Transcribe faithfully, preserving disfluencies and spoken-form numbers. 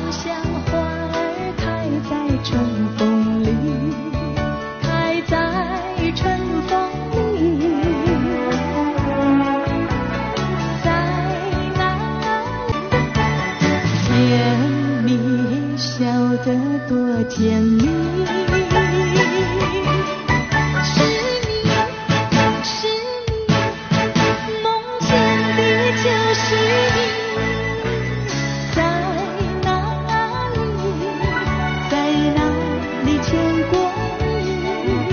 像花儿开在春风里，开在春风里，在那里甜蜜笑得多甜蜜。